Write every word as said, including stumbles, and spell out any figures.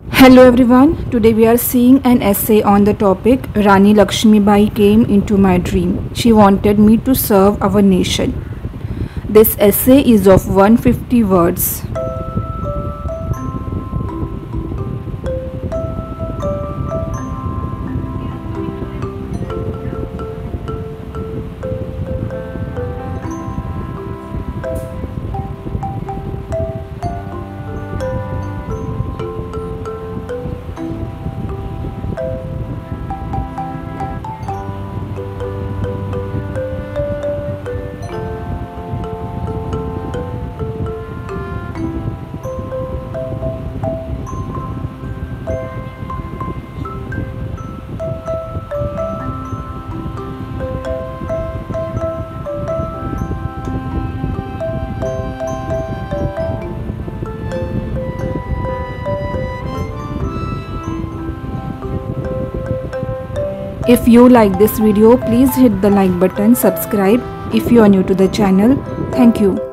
Hello everyone, today we are seeing an essay on the topic Rani Laxmibai came into my dream. She wanted me to serve our nation. This essay is of one hundred fifty words. If you like this video, please hit the like button, subscribe if you are new to the channel. Thank you.